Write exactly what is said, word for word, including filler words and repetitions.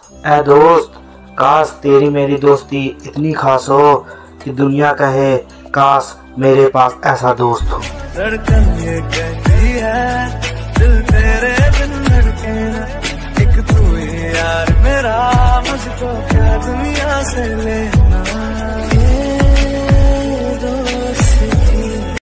ऐ दोस्त, काश तेरी मेरी दोस्ती इतनी खास हो कि दुनिया कहे काश मेरे पास ऐसा दोस्त हो। धड़कन ये कहती है दिल तेरे बिन धड़के ना, एक तू ही यार मेरा, मुझको क्या दुनिया से लेना।